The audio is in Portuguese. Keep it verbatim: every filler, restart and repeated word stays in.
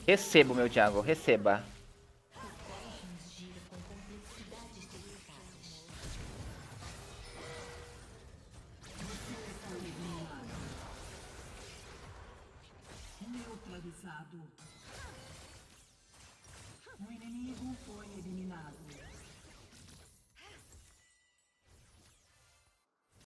Recebo, meu Thiago, receba. Neutralizado. O inimigo foi eliminado.